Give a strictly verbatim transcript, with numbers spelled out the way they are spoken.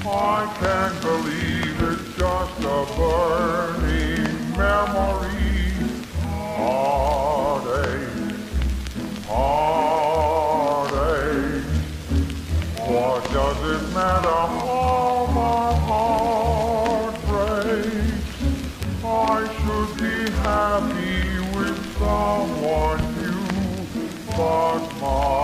I can't believe it's just a burning memory. Heartache, heartache. What does it matter how my heart breaks? I should be happy with someone new, but my